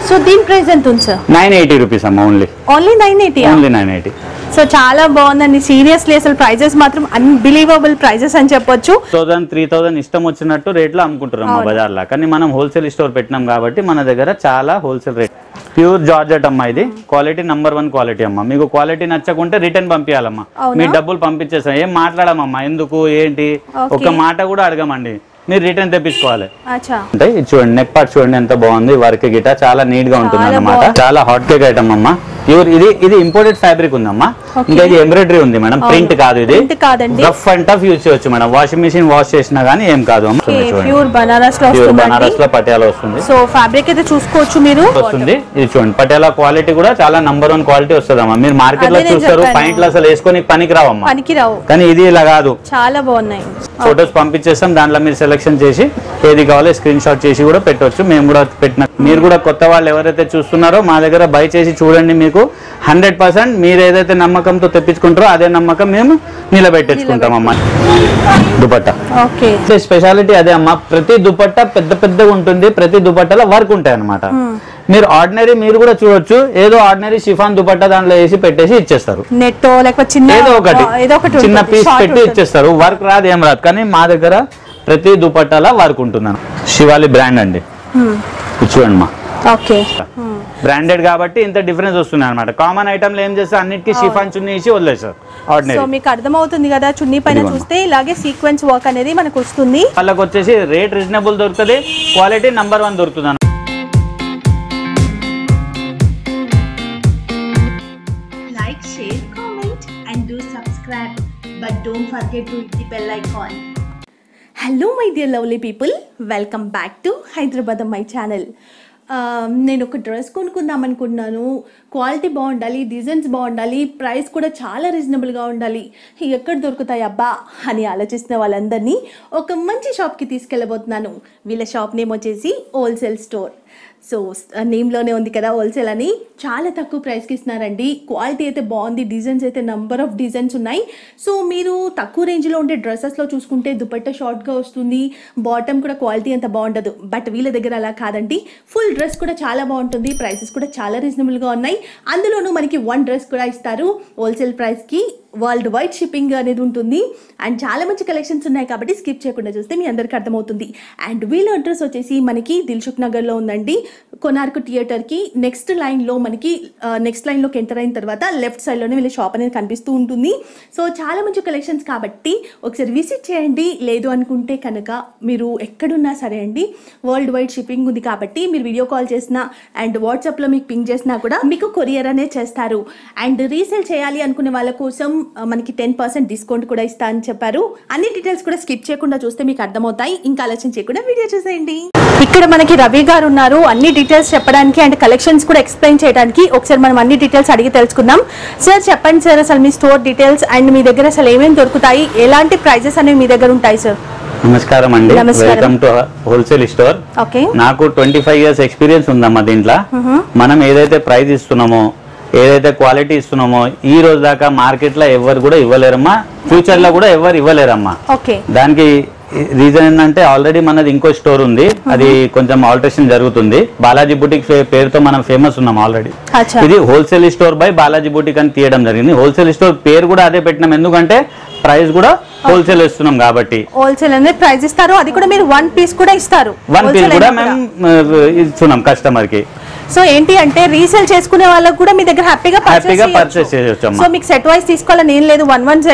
So దీని price ఎంత ఉంది సార్? 980 రూపీస్ అమ్మ. ఓన్లీ 980. సో చాలా బాగుందండి. సీరియస్లీ అసలు ప్రైజెస్ మాత్రం అన్బిలీవబుల్ ప్రైజెస్ అని చెప్పొచ్చు. 3000 ఇష్టం వచ్చినట్టు రేట్లో అమ్ముకుంటున్నాం బజార్లో. కానీ మనం హోల్సేల్ స్టోర్ పెట్టినాం కాబట్టి మన దగ్గర చాలా హోల్సేల్ రేట్. ప్యూర్ జార్జెట్ అమ్మా. ఇది క్వాలిటీ నంబర్ 1 క్వాలిటీ అమ్మా. మీకు క్వాలిటీ నచ్చకుంటే రిటర్న్ పంపించాలమ్మా. మీ డబ్బులు పంపించేస్తాం. ఏం మాట్లాడమమ్మా, ఎందుకు ఏంటి ఒక మాట కూడా అడగమండి. మీరు రిటర్న్ తెప్పించుకోవాలి. అంటే ఇది చూడండి, నెక్ పార్ట్ చూడండి ఎంత బాగుంది. వర్క్ గిట చాలా నీట్ గా ఉంటుంది అన్నమాట. చాలా హాట్ కేక్ ఐటమ్ అమ్మా. ఇది ఇంపోర్టెడ్ ఫ్యాబ్రిక్ ఉందమ్మా. ఇంకా ఇది ఎంబ్రాయిడరీ ఉంది మేడం, ప్రింట్ కాదు. ఇది రఫ్ అండ్ టఫ్ యూజ్ చేయొచ్చు మేడం. వాషింగ్ మెషిన్ వాష్ చేసినా గానీ ఏం కాదు. ప్యూర్ బనారస్ లో పటియాలా వస్తుంది. సో ఫ్యాబ్రిక్ అయితే చూసుకోవచ్చు మీరు. వస్తుంది ఇది చూడండి. పటియాలా క్వాలిటీ కూడా చాలా నంబర్ 1 క్వాలిటీ వస్తుంది అమ్మా. మీరు మార్కెట్ లో చూస్తారు పాయింట్లు అసలు వేసుకొని పనికి రావమ్మా. కానీ ఇది ఇలా కాదు. చాలా బాగున్నాయి. ఫొటోస్ పంపించేస్తాం. దాంట్లో మీరు సెలెక్షన్ చేసి ఏది కావాలో స్క్రీన్ షాట్ చేసి కూడా పెట్టవచ్చు. మేము కూడా పెట్టిన మీరు కూడా కొత్త వాళ్ళు ఎవరైతే చూస్తున్నారో మా దగ్గర బై చేసి చూడండి. మీకు 100% మీరు ఏదైతే నమ్మకంతో తెప్పించుకుంటారో అదే నమ్మకం మేము నిలబెట్టేసుకుంటాం అమ్మా. దుపట్టా స్పెషాలిటీ అదే అమ్మా. ప్రతి దుపట్టా పెద్దగా ఉంటుంది. ప్రతి దుపట్టాలో వర్క్ ఉంటాయి అన్నమాట. మీరు ఆర్డినరీ మీరు కూడా చూడొచ్చు. ఏదో ఆర్డినరీ షిఫాన్ దుపట్టా దాంట్లో వేసి పెట్టేసి ఇచ్చేస్తారు. ఏదో ఒకటి చిన్న పీస్ పెట్టి ఇచ్చేస్తారు. వర్క్ రాదు, ఏం రాదు. కానీ మా దగ్గర ప్రతి దుపట్టాలో వర్క్ ఉంటుంది. శివాలి బ్రాండ్ అండి. చూడండి మా బ్రాండెడ్ కాబట్టి ఇంత డిఫరెన్స్ వస్తుంది అనమాట. కామన్ ఐటమ్ ఏం చేస్తే అన్నిటికీ షిఫాన్ చున్నీ ఇచ్చి వదిలేస్తారు. సో మీకు అర్థమవుతుంది కదా, చున్నీ పైన చూస్తే ఇలాగే సీక్వెన్స్ వర్క్ అనేది మనకు వస్తుంది. వాళ్ళకి వచ్చేసి రేట్ రీజనబుల్ దొరుకుతుంది, క్వాలిటీ నంబర్ 1 దొరుకుతుంది. Like, share, comment and do subscribe, but don't forget to hit the bell icon. Hello my dear lovely people, welcome back to Hyderabad my channel. నేను ఒక dress కొనుక్కుందాం అనుకుంటున్నాను. క్వాలిటీ బాగుండాలి, designs బాగుండాలి, price కూడా చాలా రీజనబుల్గా ఉండాలి. ఎక్కడ దొరుకుతాయి అబ్బా అని ఆలోచిస్తున్న వాళ్ళందరినీ ఒక మంచి షాప్కి తీసుకెళ్ళబోతున్నాను. వీళ్ళ షాప్ నేమ్ వచ్చేసి హోల్సేల్ స్టోర్. సో నేమ్లోనే ఉంది కదా హోల్సేల్ అని. చాలా తక్కువ ప్రైస్కి ఇస్తున్నారండి. క్వాలిటీ అయితే బాగుంది, డిజైన్స్ అయితే నంబర్ ఆఫ్ డిజైన్స్ ఉన్నాయి. సో మీరు తక్కువ రేంజ్లో ఉండే డ్రెస్సెస్లో చూసుకుంటే దుపట్టా షార్ట్గా వస్తుంది, బాటమ్ కూడా క్వాలిటీ అంత బాగుండదు. బట్ వీళ్ళ దగ్గర అలా కాదండి. ఫుల్ డ్రెస్ కూడా చాలా బాగుంటుంది, ప్రైసెస్ కూడా చాలా రీజనబుల్గా ఉన్నాయి. అందులోనూ మనకి 1 డ్రెస్ కూడా ఇస్తారు హోల్సేల్ ప్రైస్కి. వరల్డ్ వైడ్ షిప్పింగ్ అనేది ఉంటుంది. అండ్ చాలా మంచి కలెక్షన్స్ ఉన్నాయి కాబట్టి స్కిప్ చేయకుండా చూస్తే మీ అందరికీ అర్థమవుతుంది. అండ్ వీళ్ళ అడ్రస్ వచ్చేసి మనకి దిల్సుఖ్ నగర్లో ఉందండి. కొనార్క్ థియేటర్కి నెక్స్ట్ లైన్లో మనకి నెక్స్ట్ లైన్లోకి ఎంటర్ అయిన తర్వాత లెఫ్ట్ సైడ్లోనే వీళ్ళ షాప్ అనేది కనిపిస్తూ ఉంటుంది. సో చాలా మంచి కలెక్షన్స్ కాబట్టి ఒకసారి విజిట్ చేయండి. లేదు అనుకుంటే కనుక మీరు ఎక్కడున్నా సరే అండి, వరల్డ్ వైడ్ షిప్పింగ్ ఉంది కాబట్టి మీరు వీడియో కాల్ చేసినా అండ్ వాట్సాప్లో మీకు పింగ్ చేసినా కూడా మీకు కొరియర్ అనేది చేస్తారు. అండ్ రీసేల్ చేయాలి అనుకునే వాళ్ళ కోసం మనకి 10% డిస్కౌంట్ కూడా ఇస్తా అని చెప్పారు. అన్ని డీటెయిల్స్ కూడా స్కిప్ చేయకుండా చూస్తే మీకు అర్థమవుతాయి. ఇంకా ఆలోచన చేయకుండా వీడియో చూసేయండి. ఇక్కడ మనకి రవి గారు ఉన్నారు అన్ని డీటెయిల్స్ చెప్పడానికి అండ్ కలెక్షన్స్ కూడా ఎక్స్ప్లెయిన్ చేయడానికి. ఒకసారి మనం అన్ని డీటెయిల్స్ అడిగి తెలుసుకుందాం. సార్ చెప్పండి సార్, అసలు మీ స్టోర్ డీటెయిల్స్ అండ్ మీ దగ్గర అసలు ఏమేమి దొరుకుతాయి, ఎలాంటి ప్రైజెస్ అనేవి మీ దగ్గర ఉంటాయి సార్? నమస్కారం అండి, వెల్కమ్ టు హోల్సేల్ స్టోర్. నాకు 25 years ఎక్స్పీరియన్స్ ఉందమ్మా దీంట్లో. మనం ఏదైతే ప్రైస్ ఇస్తున్నామో, ఏదైతే క్వాలిటీ ఇస్తున్నామో ఈ రోజు దాకా మార్కెట్ లో ఎవరు కూడా ఇవ్వలేరమ్మా, ఫ్యూచర్ లో కూడా ఎవరు ఇవ్వలేరమ్మా. దానికి రీజన్ ఏంటంటే ఆల్రెడీ మనది ఇంకో స్టోర్ ఉంది, అది కొంచెం ఆల్టరేషన్ జరుగుతుంది. బాలాజీ బుటిక్ పేరుతో మనం ఫేమస్ ఉన్నాం ఆల్రెడీ. ఇది wholesale store by Balaji boutique అని తీయడం జరిగింది. హోల్సేల్ స్టోర్ పేరు కూడా అదే పెట్టినాం, ఎందుకంటే ప్రైస్ కూడా హోల్సేల్ ఇస్తున్నాం కాబట్టి. హోల్సేల్ అనేది ప్రైస్ ఇస్తారు, అది కూడా మీరు 1 పీస్ కూడా ఇస్తారు. 1 పీస్ కూడా మేము ఇస్తున్నాం కస్టమర్ కి. సో ఏంటి అంటే రీసేల్ చేసుకునే వాళ్ళకి కూడా మీ దగ్గర హ్యాపీగా పర్చేస్ చేయొచ్చు. సో మీకు సెట్ వైస్ తీసుకోవాలని ఏం లేదు,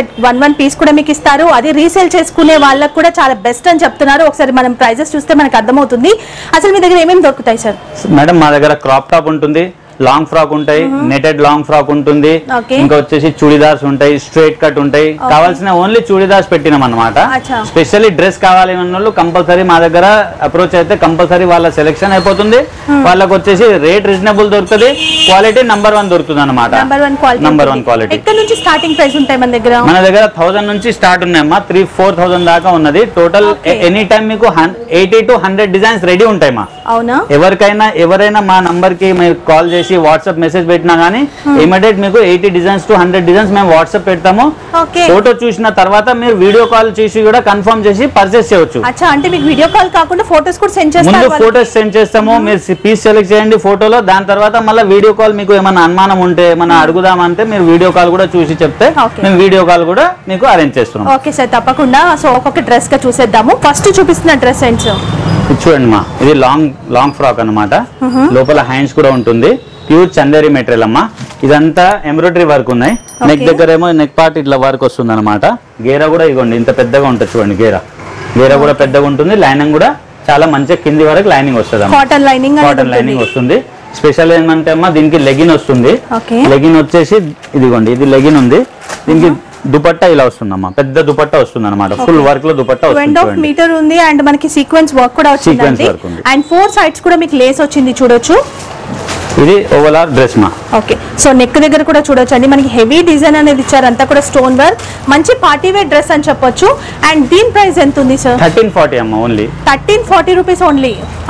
1 పీస్ కూడా మీకు ఇస్తారు. అది రీసేల్ చేసుకునే వాళ్ళకి కూడా చాలా బెస్ట్ అని చెప్తున్నారు. ఒకసారి మనం ప్రైజెస్ చూస్తే మనకు అర్థమవుతుంది. అసలు మీ దగ్గర ఏమేమి దొరుకుతాయి సార్? మేడం మా దగ్గర క్రాప్ టాప్ ఉంటుంది, లాంగ్ ఫ్రాక్ ఉంటాయి, నెటెడ్ లాంగ్ ఫ్రాక్ ఉంటుంది, ఇంకా వచ్చేసి చూడిదార్స్ ఉంటాయి, స్ట్రైట్ కట్ ఉంటాయి. కావాల్సిన ఓన్లీ చూడిదార్స్ పెట్టినాం అనమాట. స్పెషల్లీ డ్రెస్ కావాలి అన్న కంపల్సరీ మా దగ్గర అప్రోచ్ అయితే కంపల్సరీ వాళ్ళ సెలెక్షన్ అయిపోతుంది. వాళ్ళకి వచ్చేసి రేట్ రీజనబుల్ దొరుకుతుంది, క్వాలిటీ నంబర్ 1 దొరుకుతుంది అనమాట. Number 1 quality. స్టార్టింగ్ ప్రైస్ ఉంటాయి మన దగ్గర. మన దగ్గర 1000 నుంచి స్టార్ట్ ఉన్నాయమ్మా, 3-4,000 దాకా ఉన్నది. టోటల్ ఎనీ టైం మీకు 80 to 100 డిజైన్స్ రెడీ ఉంటాయి మా. అవునా? ఎవరైనా మా నంబర్ కి మీరు కాల్ చేసి చేసి వాట్సాప్ మెసేజ్ పెట్టినా గానీ ఇమీడియట్ మీకు 80 డిజైన్స్ టు 100 డిజైన్స్ మేము వాట్సాప్ పెడతాము. ఫోటో చూసిన తర్వాత మీరు వీడియో కాల్ చేసి కూడా కన్ఫర్మ్ చేసి పర్చేస్ చేయొచ్చు. అంటే మీకు వీడియో కాల్ కాకుండా ఫోటోస్ కూడా సెండ్ చేస్తాము. ముందు ఫోటోస్ సెండ్ చేస్తాము, మీరు పీస్ సెలెక్ట్ చేయండి ఫోటోలో, దాని తర్వాత మళ్ళీ వీడియో కాల్ మీకు ఏమైనా అనుమానం ఉంటే ఏమైనా అడుగుదామంటే మీరు వీడియో కాల్ కూడా చూసి చెప్తే మేము వీడియో కాల్ కూడా మీకు అరేంజ్ చేస్తున్నాం. ఓకే సార్, తప్పకుండా. సో ఒక్కొక్క డ్రెస్ గా చూసేద్దాము. ఫస్ట్ చూపిస్తున్న డ్రెస్ ఏంటి సార్? చూడండి మా, ఇది లాంగ్ ఫ్రాక్ అన్నమాట. లోపల హ్యాండ్స్ కూడా ఉంటుంది. ప్యూర్ చందేరి మెటీరియల్ అమ్మా. ఇదంతా ఎంబ్రాయిడరీ వర్క్ ఉన్నాయి. నెక్ దగ్గర ఏమో నెక్ పార్ట్ ఇట్లా వర్క్ వస్తుంది అనమాట. గేరా కూడా ఇగోండి ఇంత పెద్దగా ఉంటుంది చూడండి. గేరా కూడా పెద్దగా ఉంటుంది. లైనింగ్ కూడా చాలా మంచిగా కింది వరకు లైనింగ్ వస్తుంది. కాటన్ లైనింగ్ వస్తుంది. స్పెషల్ ఏంటంటే అమ్మా దీనికి లెగిన్ వస్తుంది. లెగిన్ వచ్చేసి ఇదిగోండి, ఇది లెగిన్ ఉంది. దీనికి దుపట్టా ఇలా వస్తుందమ్మా, పెద్ద దుపట్టా వస్తుంది అనమాట. ఫుల్ వర్క్ లో దుపట్టా వస్తుంది. 2.5 మీటర్ ఉంది అండ్ మనకి సీక్వెన్స్ వర్క్ కూడా వచ్చింది అండ్ 4 సైడ్స్ కూడా మీకు లేస్ వచ్చింది చూడొచ్చు. ఇది ఓవరాల్ డ్రెస్ మా. ఓకే, సో నెక్ దగ్గర కూడా చూడొచ్చు అండి, మనకి హెవీ డిజైన్ అనేది ఇచ్చారు. అంతా కూడా స్టోన్ వర్క్, మంచి పార్టీ వేర్ డ్రెస్ అని చెప్పొచ్చు. అండ్ దీని ప్రైస్ ఎంత ఉంది సార్? 1340 అమ్మా. Only 1340 rupees only.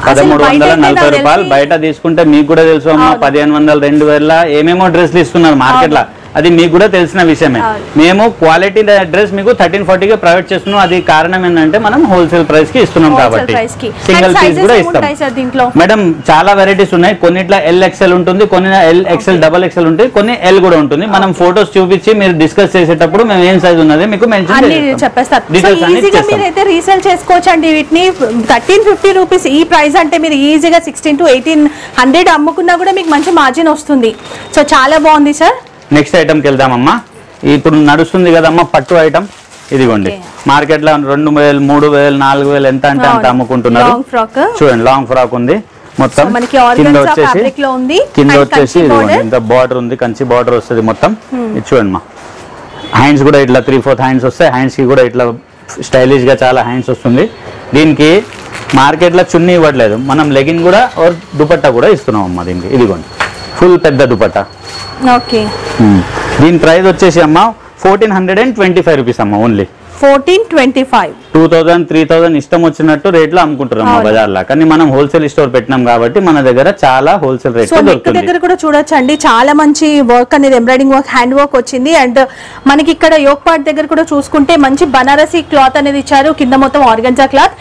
1340 రూపాయలు. బయట తీసుకుంటే మీకు కూడా తెలుసు అమ్మా, 1500 2000 ఏమేమో డ్రెస్లు ఇస్తున్నారు మార్కెట్ లో. అది మీకు కూడా తెలిసిన విషయమే. మేము క్వాలిటీ డ్రెస్ మీకు 1340 కి ప్రొవైడ్ చేస్తున్నాం. అది కారణం ఏంటంటే మనం హోల్సేల్ ప్రైస్ కి ఇస్తున్నాం కాబట్టి. సింగిల్ పీస్ కూడా ఇస్తాం మేడం. చాలా వెరైటీస్ ఉన్నాయి. కొన్నిట్లో LXL ఉంటుంది, కొన్ని LXL XXL ఉంటుంది, కొన్ని L కూడా ఉంటుంది. మనం ఫోటోస్ చూపించి మీరు డిస్కస్ చేసేటప్పుడు మేము ఏం సైజ్ ఉన్నది మీకు మెన్షన్ చెప్పేస్తారు. మీరైతే రీసేల్ చేసుకోవచ్చు అండి వీటిని. 1350 రూపీస్ ఈ ప్రైస్ అంటే మీరు ఈజీగా 1600 to 1800 అమ్ముకున్నా కూడా మీకు మంచి మార్జిన్ వస్తుంది. సో చాలా బాగుంది సార్. నెక్స్ట్ ఐటమ్కి వెళ్దామమ్మా. ఇప్పుడు నడుస్తుంది కదమ్మా పట్టు ఐటమ్. ఇదిగోండి మార్కెట్ లో 2000 3000 4000 ఎంత అంటే అంత అమ్ముకుంటున్నారు. చూడండి లాంగ్ ఫ్రాక్ ఉంది మొత్తం. కింద వచ్చేసి ఇంత బార్డర్ ఉంది, కంచి బార్డర్ వస్తుంది మొత్తం. ఇది చూడండి మా. హ్యాండ్స్ కూడా ఇట్లా 3/4 హ్యాండ్స్ వస్తాయి. హ్యాండ్స్ కి కూడా ఇట్లా స్టైలిష్ గా చాలా హ్యాండ్స్ వస్తుంది. దీనికి మార్కెట్ లో చున్నీ ఇవ్వట్లేదు, మనం లెగిన్ కూడా దుపట్టా కూడా ఇస్తున్నాం అమ్మా దీనికి. ఇదిగోండి ఫుల్ పెద్ద దుపట్టా. ఓకే, దీని ప్రైస్ వచ్చేసి అమ్మా 1425 రూపీస్ అమ్మా. ఓన్లీ 1425. 2000 3000 ఇష్టం వచ్చినట్టు రేట్లో అమ్ముకుంటున్నాం బజార్ లా. కానీ మనం హోల్సేల్ స్టోర్ పెట్టినాం కాబట్టి మన దగ్గర చాలా హోల్సేల్ రేట్ దొరుకుతుంది. దగ్గర కూడా చూడొచ్చండి, చాలా మంచి వర్క్ అనేది ఎంబ్రాయిడింగ్ వర్క్, హ్యాండ్ వర్క్ వచ్చింది. అండ్ మనకి ఇక్కడ యోక్ పార్ట్ దగ్గర కూడా చూసుకుంటే మంచి బనారసి క్లాత్ అనేది ఇచ్చారు. కింద మొత్తం ఆర్గంజా క్లాత్.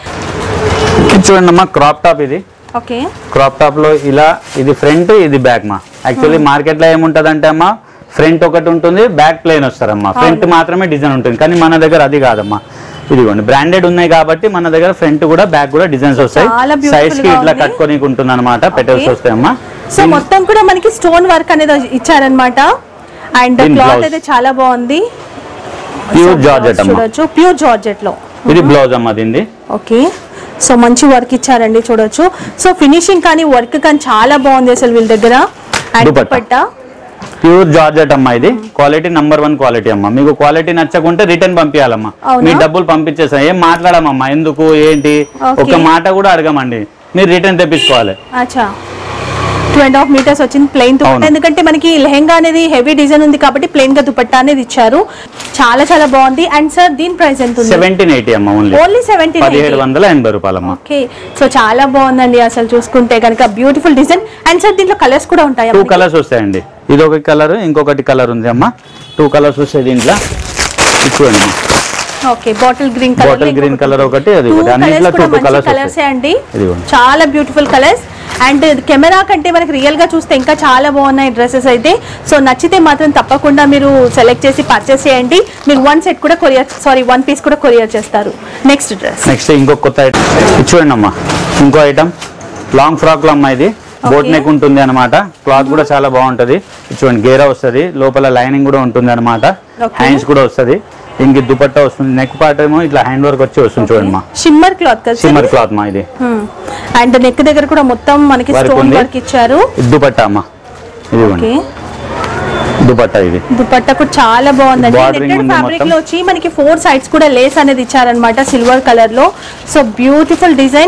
చూడండి అమ్మా, క్రాప్ టాప్ ఇది. ఓకే, క్రాప్ టాప్ లో ఇలా ఇది ఫ్రంట్, ఇది బ్యాక్ మా. యాక్చువల్లీ మార్కెట్ లో ఏముంటది అంటే అమ్మా, ఫ్రంట్ ఒకటి ఉంటుంది, బ్యాక్ ప్లేన్ వస్తారమ్మా. ఫ్రంట్ మాత్రమే డిజైన్ ఉంటుంది, కానీ మన దగ్గర అది కాదమ్మా. ఇదిగోండి బ్రాండెడ్ ఉన్నాయి కాబట్టి మన దగ్గర ఫ్రంట్ కూడా బ్యాక్ కూడా డిజైన్స్ వస్తాయి. సైజ్ కి ఇట్లా కట్టుకొని ఉంటుంది అనమాట, పెటల్స్ వస్తాయమ్మా. సో మొత్తం కూడా మనకి స్టోన్ వర్క్ అనేది ఇచ్చారనమాట. అండ్ క్లాత్ అయితే చాలా బాగుంది. ప్యూర్ జార్జెట్ అమ్మా, ప్యూర్ జార్జెట్ లో ఇది బ్లౌజ్ అమ్మా దీనిది. ఓకే, సో మంచి వర్క్ ఇచ్చారండి చూడొచ్చు. సో ఫినిషింగ్ కానీ వర్క్ కానీ చాలా బాగుంది అసలు వీళ్ళ దగ్గర. దుపట్టా ప్యూర్ జార్జెట్ అమ్మా. ఇది క్వాలిటీ నంబర్ 1 క్వాలిటీ అమ్మా. మీకు క్వాలిటీ నచ్చకుంటే రిటర్న్ పంపించాలమ్మా. మీ డబ్బులు పంపించేస్తాం, ఏం మాట్లాడమమ్మా. ఎందుకు ఏంటి ఒక మాట కూడా అడగమండి, మీరు రిటర్న్ తెప్పించుకోవాలి. 2.5 మీటర్స్ వచ్చింది ప్లెయిన్ దుపట్టా. ఎందుకంటే మనకి లెహంగా అనేది హెవీ డిజైన్ ఉంది కాబట్టి ప్లెయిన్ గా దుపట్టా అనేది ఇచ్చారు. చాలా చాలా బాగుంది. అండ్ సార్ దీని ప్రైస్ ఎంత ఉంది? 1780 అమ్మా. ఓన్లీ 1780 రూపాయలు. ఓకే, సో చాలా బాగుందండి అసలు చూసుకుంటే కనుక. Beautiful design. అండ్ సార్ దీంట్లో కలర్స్ కూడా ఉంటాయి? 2 కలర్స్ వస్తాయండి. ఇది ఒక కలర్, ఇంకొకటి కలర్ ఉంది అమ్మా. 2 కలర్స్ వస్తాయి దీంట్లో. చూడండి, okay, bottle green colour, bottle green colour ఒకటి, అది ఒకటి. అన్నిట్లో 2 కలర్స్ అండి. చాలా బ్యూటిఫుల్ కలర్స్. అండ్ కెమెరా కంటే మనకి రియల్ గా చూస్తే ఇంకా చాలా బాగున్నాయి డ్రెస్సెస్ అయితే. సో నచ్చితే మాత్రం తప్పకుండా మీరు సెలెక్ట్ చేసి పర్చేస్ చేయండి. మీరు 1 పీస్ కూడా కొరియర్ చేస్తారు. నెక్స్ట్ డ్రెస్, నెక్స్ట్ ఇంకో కొత్త ఐటమ్ చూడండి అమ్మా. ఇంకో ఐటమ్ లాంగ్ ఫ్రాక్ లో అమ్మా. ఇది బోట్ నెక్ ఉంటుంది అనమాట. క్లాత్ కూడా చాలా బాగుంటది. చూడండి గేరా వస్తుంది, లోపల లైనింగ్ కూడా ఉంటుంది అనమాట. హ్యాండ్స్ కూడా వస్తుంది. ఇంక దుపట్టా వస్తుంది. నెక్ పార్ట్ ఏమో ఇట్లా హ్యాండ్ వర్క్ వచ్చి వస్తుంది చూడండి మా. షిమ్మర్ క్లాత్ కదా, షిమ్మర్ క్లాత్ మా ఇది. అండ్ నెక్ దగ్గర కూడా మొత్తం మనకి స్టోన్ వర్క్ ఇచ్చారు. దుపట్టా అమ్మా. ఇది దుపట్టా, ఇది దుపట్టా కూడా చాలా బాగుందండి. నెట్టెడ్ ఫ్యాబ్రిక్ లో వచ్చి మనకి 4 సైడ్స్ కూడా లేస్ అనేది ఇచ్చారనమాట సిల్వర్ కలర్ లో. So beautiful design.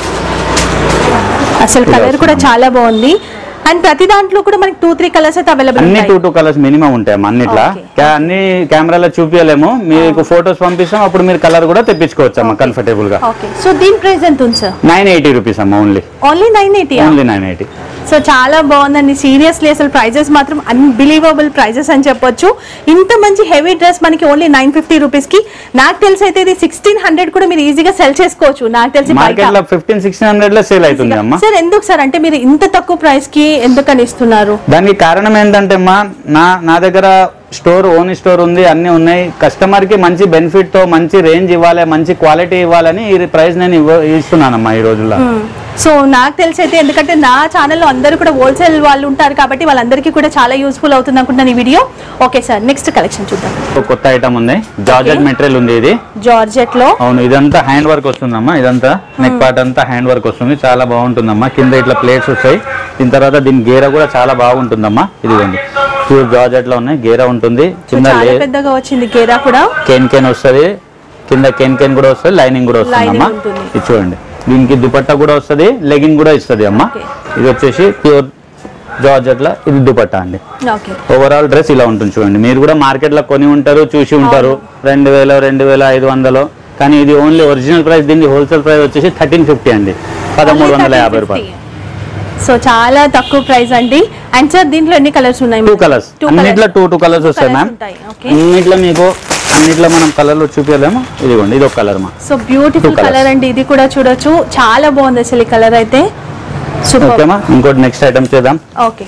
అసలు కలర్ కూడా చాలా బాగుంది. అండ్ ప్రతి దాంట్లో కూడా మనకి 2-3 కలర్స్ అయితే అవైలబుల్ ఉంటాయి. అన్ని 2 కలర్స్ మినిమం ఉంటాయి అన్నిట్లా. అన్ని కెమెరాలో చూపించలేము, మీకు ఫోటోస్ పంపిస్తాం, అప్పుడు మీరు కలర్ కూడా తెప్పించుకోవచ్చు అమ్మా కంఫర్టబుల్ గా. సో దీని ప్రైస్ ఎంత ఉంది సార్? 980 రూపీస్ అమ్మా. ఓన్లీ 980. ఓన్లీ 980. సో చాలా బాగుందండి, సీరియస్లీ అసలు ప్రైజెస్ మాత్రం అన్బిలీవబుల్ ప్రైజెస్ అని చెప్పొచ్చు. ఇంత మంచి హెవీ డ్రెస్ మనకి ఓన్లీ 950 రూపీస్కి. నాకు తెలిసి అయితే ఇది 1600 కూడా మీరు ఈజీగా సెల్ చేసుకోవచ్చు. నాకు తెలిసి మార్కెట్ లో 1500-1600 లో సేల్ అవుతుంది అమ్మా. సార్ ఎందుకు సార్ అంటే మీరు ఇంత తక్కువ ప్రైస్ కి ఎందుకని ఇస్తున్నారు? దానికి కారణం ఏంటంటే అమ్మా, నా దగ్గర స్టోర్, ఓన్ స్టోర్ ఉంది, అన్ని ఉన్నాయి. కస్టమర్ కి మంచి బెనిఫిట్ తో మంచి రేంజ్ ఇవ్వాలి, మంచి క్వాలిటీ ఇవ్వాలని ఈ ప్రైస్ నేను ఇస్తున్నానమ్మా ఈ రోజుల్లో. సో నాకు తెలిసి అయితే, ఎందుకంటే నా ఛానల్లో అందరూ కూడా హోల్సేల్ వాళ్ళు ఉంటారు కాబట్టి వాళ్ళందరికీ కూడా చాలా యూస్ఫుల్ అవుతుంది అనుకుంటున్నాను ఈ video. Okay sir, next collection చూద్దాం. కొత్త ఐటమ్ ఉంది, జార్జెట్ మెటీరియల్ ఉంది. ఇది జార్జెట్ లో, అవును, ఇదంతా హ్యాండ్ వర్క్ వస్తుందమ్మా. ఇదంతా నెక్ పార్ట్ అంతా హ్యాండ్ వర్క్ వస్తుంది, చాలా బాగుంటుందమ్మా. కింద ఇట్లా ప్లేట్స్ వస్తాయి. దీని తర్వాత దీని గేరా కూడా చాలా బాగుంటుందమ్మా. ఇదిగోండి, ప్యూర్ జార్జెట్ లో ఉన్నాయి, గేరా ఉంటుంది. కింద పెద్దగా వచ్చింది గేరా కూడా, కేన్ వస్తుంది. కింద కేన్ కూడా వస్తుంది, లైనింగ్ కూడా వస్తుందమ్మా. ఇది చూడండి, దీనికి దుపట్టా కూడా వస్తుంది, లెగిన్ కూడా ఇస్తుంది అమ్మా. ఇది వచ్చేసి ప్యూర్ జార్జెట్ లా, ఇది దుపట్టా అండి. ఓవరాల్ డ్రెస్ ఇలా ఉంటుంది చూడండి. మీరు కూడా మార్కెట్ లో కొని ఉంటారు, చూసి ఉంటారు 2000, 2500. కానీ ఇది ఓన్లీ ఒరిజినల్ ప్రైస్, దీనికి హోల్సేల్ ప్రైస్ వచ్చేసి 1350 అండి, 1350 రూపాయలు. సో చాలా తక్కువ ప్రైస్ అండి. అండ్ సార్ దీంట్లో ఎన్ని కలర్స్ ఉన్నాయి? 2 కలర్స్, అన్నిట్లో 2 కలర్స్ వస్తాయి మ్యామ్. అన్నిట్లో మీకు అన్నిట్లో మనం కలర్లు చూపించలేము. ఇదిగోండి, ఇది ఒక కలర్ మా. సో బ్యూటిఫుల్ కలర్ అండి, ఇది కూడా చూడొచ్చు, చాలా బాగుంది అసలు ఈ కలర్ అయితే. ఓకే మా, ఇంకోటి నెక్స్ట్ ఐటమ్ చేద్దాం. ఓకే,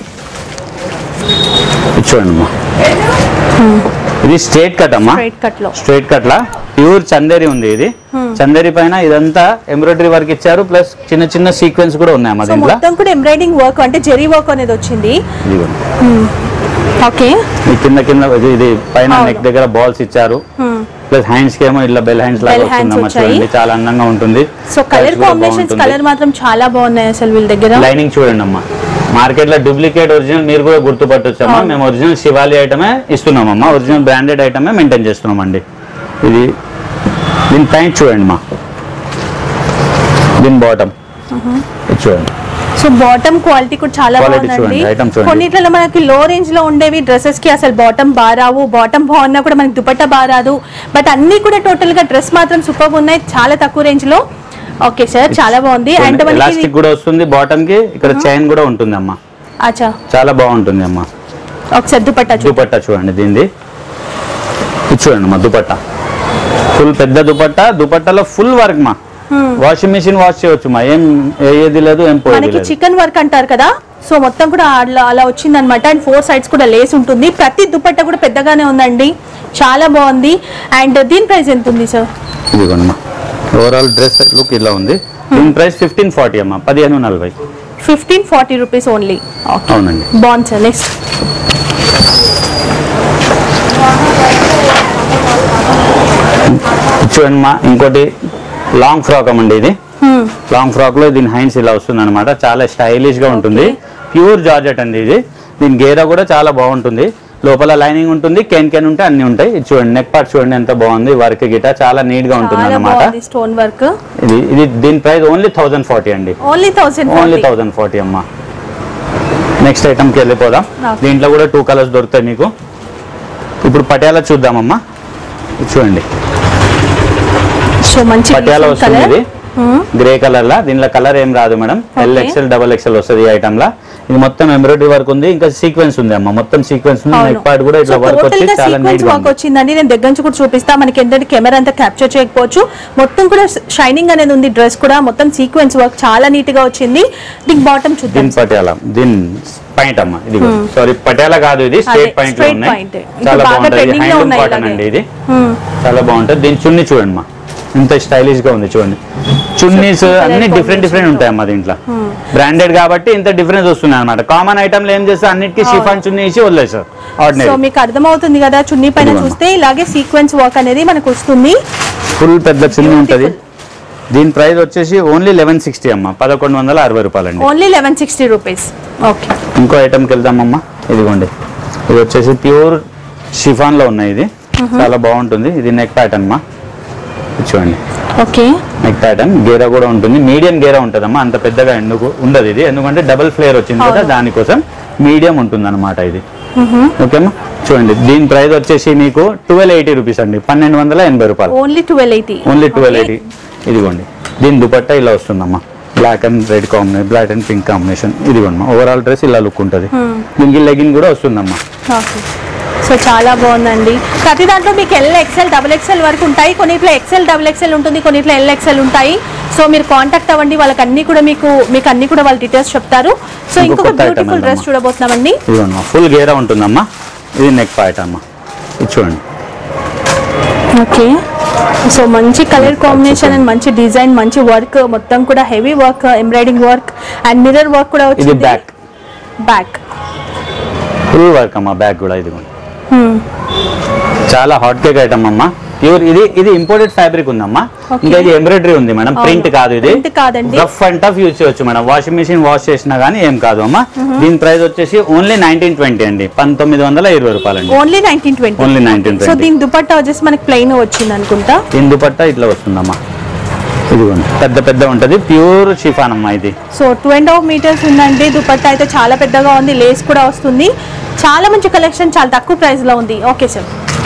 చూడండి అమ్మా, ఇది స్ట్రైట్ కట్ అమ్మా. స్ట్రైట్ కట్ లా ప్యూర్ చందేరి ఉంది. ఇది చందేరి పైన ఇదంతా ఎంబ్రాయిడరీ వర్క్ ఇచ్చారు, ప్లస్ చిన్న చిన్న సీక్వెన్స్ కూడా ఉన్నాయి అమ్మా. దీంట్లో మొత్తం కూడా ఎంబ్రాయిడింగ్ వర్క్ అంటే జరీ వర్క్ అనేది వచ్చింది. ఓకే, కింద ఇది పైన నెక్ దగ్గర బాల్స్ ఇచ్చారు, ప్లస్ హ్యాండ్స్ కి ఏమో ఇట్లా బెల్ హ్యాండ్స్ లాగా వస్తుందమ్మా. చూడండి, చాలా అందంగా ఉంటుంది. సో కలర్ కాంబినేషన్స్, కలర్ మాత్రం చాలా బాగున్నాయి అసలు వీళ్ళ దగ్గర. లైనింగ్ చూడండి అమ్మా, మార్కెట్ లో డూప్లికేట్ ఒరిజినల్ మీరు కూడా గుర్తుపట్టొచ్చమ్మా. మేము ఒరిజినల్ శివాలి ఐటమే ఇస్తున్నామమ్మా, ఒరిజినల్ బ్రాండెడ్ ఐటమే మెయింటైన్ చేస్తున్నామండి. ఇది దీని ప్యాంట్ చూడండి మా, దీని బాటమ్ చూడండి. సో బాటమ్ క్వాలిటీ కూడా చాలా బాగుందండి. కొన్నిట్లలో మనకి లో రేంజ్ లో ఉండేవి డ్రెస్సెస్ కి అసలు బాటమ్ బారావు, బాటమ్ బాగున్నా కూడా మనకి దుపట్టా బారాదు. బట్ అన్ని కూడా టోటల్ గా డ్రెస్ మాత్రం సూపర్ ఉన్నాయి, చాలా తక్కువ రేంజ్ లో. ఓకే సార్, చాలా బాగుంది. అండ్ ఎలాస్టిక్ కూడా వస్తుంది బాటమ్ కి, ఇక్కడ చైన్ కూడా ఉంటుంది అమ్మా. అచ్చా, చాలా బాగుంటుంది అమ్మా. ఒకసారి దుపట్టా చూడండి. దీనిది చూడండి అమ్మా, దుపట్టా ఫుల్ పెద్ద దుపట్టా. దుపట్టాలో ఫుల్ వర్క్ మా, వాషింగ్ మిషన్ వాష్ చేయొచ్చు మా, ఏం ఏది లేదు, ఏం పోయేది లేదు. చికెన్ వర్క్ అంటారు కదా, సో మొత్తం కూడా అలా వచ్చింది అనమాట. అండ్ 4 sides కూడా లేస్ ఉంటుంది. ప్రతి దుపట్టా కూడా పెద్దగానే ఉందండి, చాలా బాగుంది. అండ్ దీని ప్రైస్ ఎంత ఉంది సార్? ఇదిగోండి మా, ఓవరాల్ డ్రెస్ లుక్ ఇలా ఉంది. దీని ప్రైస్ 1540 అమ్మా, 1540. 1540 రూపీస్ ఓన్లీ. అవునండి, బాగుంది సార్. నెక్స్ట్ చూడండి మా, ఇంకోటి లాంగ్ ఫ్రాక్ అమ్మండి. ఇది లాంగ్ ఫ్రాక్ లో దీని హ్యాండ్స్ ఇలా వస్తుంది అనమాట, చాలా స్టైలిష్ గా ఉంటుంది. ప్యూర్ జార్జెట్ అండి ఇది. దీని గేరా కూడా చాలా బాగుంటుంది, లోపల లైనింగ్ ఉంటుంది, కెన్ ఉంటే అన్ని ఉంటాయి. ఇది చూడండి, నెక్ పార్ట్ చూడండి ఎంత బాగుంది, వర్క్ గిట చాలా నీట్ గా ఉంటుంది అనమాట. Stone work. ఇది దీని ప్రైస్ ఓన్లీ 1040 అండి, ఓన్లీ 1040 అమ్మా. నెక్స్ట్ ఐటమ్ కి వెళ్ళిపోదాం. దీంట్లో కూడా 2 కలర్స్ దొరుకుతాయి మీకు. ఇప్పుడు పటియాలా చూద్దామమ్మా. చూడండి, పటియాలా వస్తుంది. ఇది గ్రే కలర్ లా, దీనిలో కలర్ ఏం రాదు మేడం. LXL, XXL వస్తుంది ఈ ఐటమ్ లా. ఇది మొత్తం ఎంబ్రాయిడరీ వర్క్ ఉంది, ఇంకా సీక్వెన్స్ ఉంది అమ్మ, మొత్తం సీక్వెన్స్ ఉంది. నెక్ పార్ట్ కూడా ఇట్లా వర్క్ వచ్చి చాలా నీట్ గా వచ్చిందండి. నేను దగ్గర నుంచి కూడా చూపిస్తా, మనకి ఏంటంటే కెమెరా అంతా క్యాప్చర్ చేయకపోవచ్చు. మొత్తం కూడా షైనింగ్ అనేది ఉంది, డ్రెస్ కూడా మొత్తం సీక్వెన్స్ వర్క్ చాలా నీట్ గా వచ్చింది. దీని బాటమ్ చూద్దాం. దీని పటియాలా, దీని పాయింట్ అమ్మ, ఇది సారీ పటియాలా కాదు, ఇది స్ట్రైట్ పాయింట్ లో ఉన్నాయి, చాలా బాగుంటుంది. హ్యాండ్లూమ్ కాటన్ అండి ఇది, చాలా బాగుంటుంది. దీని చున్నీ చూడండి మా, ఎంత స్టైలిష్ గా ఉంది చూడండి. చున్నీస్ అన్ని డిఫరెంట్ ఉంటాయి అమ్మా దీంట్లో, బ్రాండెడ్ కాబట్టి ఇంత డిఫరెన్స్ వస్తుంది అనమాట. కామన్ ఐటమ్ లో ఏం చేస్తే అన్నిటికీ షిఫాన్ చున్నీ ఇచ్చి వదిలేసారు. సో మీకు అర్థమవుతుంది కదా, చున్నీ పైన చూస్తే ఇలాగే సీక్వెన్స్ వర్క్ అనేది మనకు వస్తుంది, ఫుల్ పెద్ద చున్నీ ఉంటది. దీని ప్రైస్ వచ్చేసి ఓన్లీ 1160 అమ్మా, 1160 రూపాయలు అండి, ఓన్లీ 1160 రూపీస్. ఓకే, ఇంకో ఐటమ్కి వెళ్దామమ్మా. ఇదిగోండి, ఇది వచ్చేసి ప్యూర్ షిఫాన్ లో ఉన్నాయి. ఇది చాలా బాగుంటుంది. ఇది నెక్ ప్యాటర్న్ అమ్మా, చూడండి. ఓకే, నెక్ ప్యాటర్న్ గేరా కూడా ఉంటుంది, మీడియం గేరా ఉంటుందమ్మా, అంత పెద్దగా ఎందుకు ఉండదు ఇది, ఎందుకంటే డబుల్ ఫ్లేర్ వచ్చింది కదా, దానికోసం మీడియం ఉంటుంది అనమాట ఇది. ఓకేమ్మా, చూడండి. దీని ప్రైస్ వచ్చేసి మీకు 1280 రూపీస్ అండి, 1280 రూపాయలు, ఓన్లీ 1280. ఇదిగోండి, దీని దుపట్టా ఇలా వస్తుందమ్మా. Black and red combination, black and pink combination. ఇదిగోండి ఓవరాల్ డ్రెస్ ఇలా లుక్ ఉంటుంది. దీనికి లెగిన్ కూడా వస్తుందమ్మా. ఓకే, సో చాలా బాగుందండి. ప్రతి దాంట్లో మీకు XL, XXL వరకు ఉంటాయి. కొన్నిట్లో XL, XXL ఉంటుంది, కొన్నిట్లో LXL ఉంటాయి. సో మీరు కాంటాక్ట్ అవ్వండి, వాళ్ళకి అన్ని కూడా మీకు అన్ని కూడా వాళ్ళ డీటెయిల్స్ చెప్తారు. సో ఇంకొక బ్యూటిఫుల్ డ్రెస్ చూడబోతున్నామండి. ఇదిగోండి ఫుల్ గేరా ఉంటుందమ్మా. ఇది నెక్ పార్ట్ అమ్మా, ఇది చూడండి. ఓకే, సో మంచి కలర్ కాంబినేషన్ అండ్ మంచి డిజైన్, మంచి వర్క్, మొత్తం కూడా heavy work, embroidering work and mirror work కూడా వచ్చింది. ఇది బ్యాక్ ఫుల్ వర్క్ అమ్మా. బ్యాక్ కూడా ఇదిగోండి చాలా హాట్ కేక్ ఐటమ్ అమ్మా. ప్యూర్ ఇది ఇంపోర్టెడ్ ఫ్యాబ్రిక్ ఉందమ్మా. ఇంకా ఇది ఎంబ్రాయిడరీ ఉంది మేడం, ప్రింట్ కాదు. ఇది రఫ్ అండ్ టఫ్ యూజ్ చేయొచ్చు మేడం. వాషింగ్ మిషన్ వాష్ చేసినా గానీ ఏం కాదు అమ్మా. దీని ప్రైస్ వచ్చేసి ఓన్లీ 1920 అండి, 1920 రూపాయలు. ఓన్లీ 1920. సో దీని దుపట్టా వచ్చేసి మనకి ప్లెయిన్ వచ్చింది అనుకుంటా. దీని దుపట్టా ఇట్లా వస్తుందమ్మా. ఇదిగోండి పెద్ద ఉంటది, ప్యూర్ షిఫాన్ అమ్మా ఇది. సో 2.5 మీటర్స్ ఉందండి. దుపట్టా అయితే చాలా పెద్దగా ఉంది, లేస్ కూడా వస్తుంది. చాలా మంచి కలెక్షన్, చాలా తక్కువ ప్రైస్ లో ఉంది. ఓకే సార్,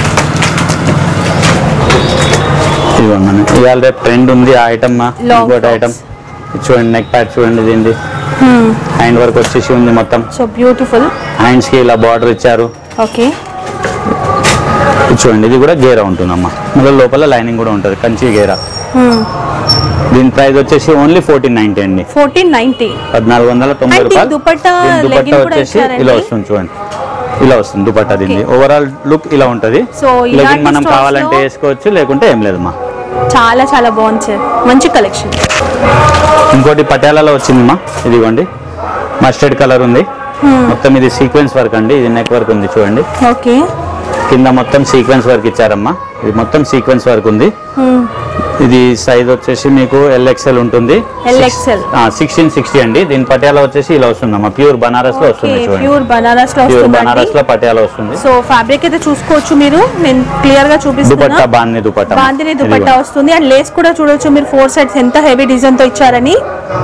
ఇదిగోండి ఇవాళ రేపు ట్రెండ్ ఉంది ఆ ఐటమ్. ఇంకోటి ఐటమ్ చూడండి, నెక్ ప్యాడ్ చూడండి. దీనిది హ్యాండ్ వర్క్ వచ్చేసి ఉంది మొత్తం. So beautiful. హ్యాండ్స్ కి ఇలా బార్డర్ ఇచ్చారు. ఓకే, చూడండి ఇది కూడా గేరా ఉంటుందమ్మా. మళ్ళీ లోపల లైనింగ్ కూడా ఉంటుంది, కంచి గేరా. దీని ప్రైస్ వచ్చేసి ఓన్లీ 1490 అండి. 1490, 1490 రూపాయలు. దుపట్టా వచ్చేసి ఇలా వస్తుంది చూడండి, ఇలా వస్తుంది దుపట్టా. దీన్ని ఓవరాల్ లుక్ ఇలా ఉంటది. లెగిన్ మనం కావాలంటే వేసుకోవచ్చు, లేకుంటే ఏం లేదమ్మా. చాలా చాలా బాగుంది సార్, మంచి కలెక్షన్. ఇంకోటి పటియాలలో వచ్చిందమ్మా. ఇదిగోండి మస్టర్డ్ కలర్ ఉంది మొత్తం. ఇది సీక్వెన్స్ వర్క్ అండి. ఇది నెక్ వర్క్ ఉంది చూడండి. ఓకే, కింద మొత్తం సీక్వెన్స్ వర్క్ ఇచ్చారమ్మా. ఇది మొత్తం సీక్వెన్స్ వర్క్ ఉంది. ఇది సైజ్ వచ్చేసి మీకు LXL ఉంటుంది. 1660 అండి. దీని పటియాలా వచ్చేసి ఇలా వస్తుందమ్మా. ప్యూర్ బనారస్ లో వస్తుంది చూడండి. ప్యూర్ బనారస్ లో పటియాలా వస్తుంది. సో ఫ్యాబ్రిక్ అయితే చూసుకోవచ్చు మీరు, నేను క్లియర్ గా చూపిస్తున్నా. దుపట్టా బాందిని దుపట్టా వస్తుంది అండ్ లేస్ కూడా చూడొచ్చు మీరు. 4 సైడ్స్ ఎంత హెవీ డిజైన్ తో ఇచ్చారని.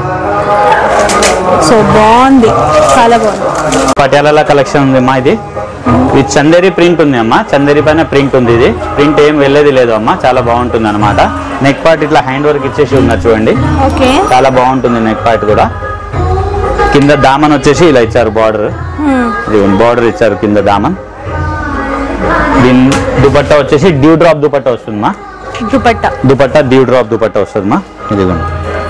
సో బాగుంది, చాలా బాగుంది. పటియాలా కలెక్షన్ ఉంది అమ్మా. ఇది చందేరి ప్రింట్ ఉంది అమ్మా. చందేరి పైన ప్రింట్ ఉంది. ఇది ప్రింట్ ఏం వెళ్ళేది లేదు అమ్మా, చాలా బాగుంటుంది అనమాట. నెక్ పార్ట్ ఇట్లా హ్యాండ్ వర్క్ ఇచ్చేసి ఉన్నారు చూడండి. చాలా బాగుంటుంది నెక్ పార్ట్ కూడా. కింద దామన్ వచ్చేసి ఇలా ఇచ్చారు బార్డర్. బార్డర్ ఇచ్చారు కింద దామన్. దీని దుపట్టా వచ్చేసి డ్యూ డ్రాప్ దుపట్టా వస్తుందమ్మా. దుపట్టా డ్యూ డ్రాప్ దుపట్టా వస్తుందమ్మా. ఇదిగోండి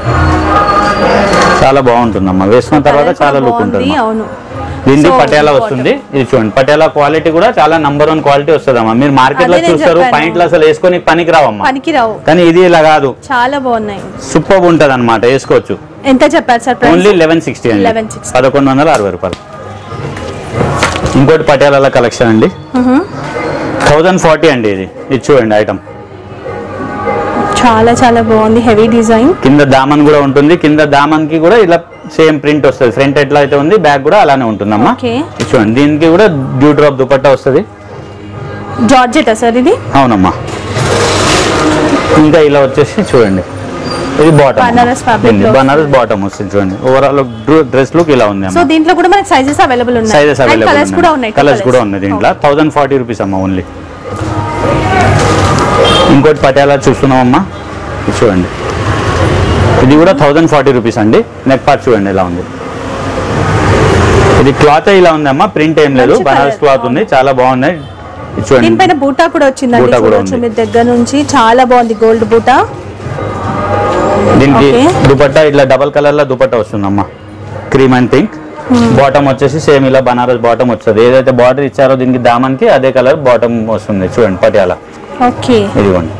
చాలా బాగుంటుందమ్మా. వేసుకున్న తర్వాత చాలా లుక్ ఉంటుంది. దీనికి పటియాలా వస్తుంది. ఇది చూడండి, పటియాలా క్వాలిటీ కూడా చాలా నంబర్ 1 క్వాలిటీ వస్తుందమ్మా. మీరు మార్కెట్ లో చూస్తారు పాయింట్లు అసలు వేసుకొని పనికి రావమ్మా, కానీ ఇది ఇలా కాదు, చాలా బాగున్నాయి, సూపర్ ఉంటది అనమాట. వేసుకోవచ్చు. ఎంత చెప్పారు సార్? ఓన్లీ 1160 అండి, 1160 రూపాయలు. ఇంకోటి పటియాలా కలెక్షన్ అండి. 1040 అండి. ఇది చూడండి ఐటమ్ చాలా చాలా బాగుంది, హెవీ డిజైన్. కింద దామన్ కూడా ఉంటుంది. కింద దామన్ కి కూడా ఇలా సేమ్ ప్రింట్ వస్తుంది. ఫ్రంట్ ఎట్లా అయితే ఉంది, బ్యాక్ కూడా అలానే ఉంటుందమ్మా. చూడండి దీనికి కూడా డ్యూ డ్రాప్ దుపట్టా వస్తుంది. జార్జెటా సార్ ఇది? అవునమ్మా. ఇంకా ఇలా వచ్చేసి చూడండి, ఇది బాటమ్, బనారస్ బాటమ్ వస్తుంది చూడండి. ఓవరాల్ డ్రెస్ లుక్ ఇలా ఉంది. సో దీంట్లో కూడా మనకి సైజెస్ అవైలబుల్ ఉన్నాయి. సైజెస్ అవైలబుల్ కలర్స్ కూడా ఉన్నాయి. కలర్స్ కూడా ఉన్నాయి దీంట్లో. 1040 రూపీస్ అమ్మా ఓన్లీ. ఇంకోటి పటియాలా చూస్తున్నామమ్మా. ఇది చూడండి, ఇది కూడా 1040 రూపీస్ అండి. నెక్ పార్ట్ చూడండి ఎలా ఉంది. ఇది క్లాత్ ఇలా ఉంది అమ్మా, ప్రింట్ ఏం లేదు, బనారస్ క్లాత్ ఉంది, చాలా బాగున్నాయి. చూడండి దీనిపైన బూటా కూడా వచ్చిందండి మీ దగ్గర నుంచి, చాలా బాగుంది, గోల్డ్ బూటా. దీనికి దుపట్టా ఇట్లా డబల్ కలర్ లో దుపట్టా వస్తుందమ్మా, క్రీమ్ అండ్ పింక్. బాటమ్ వచ్చేసి సేమ్ ఇలా బనారస్ బాటమ్ వస్తుంది. ఏదైతే బార్డర్ ఇచ్చారో దీనికి దామన్ కి అదే కలర్ బాటమ్ వస్తుంది చూడండి పటియాలా. ఓకే, ఇదిగోండి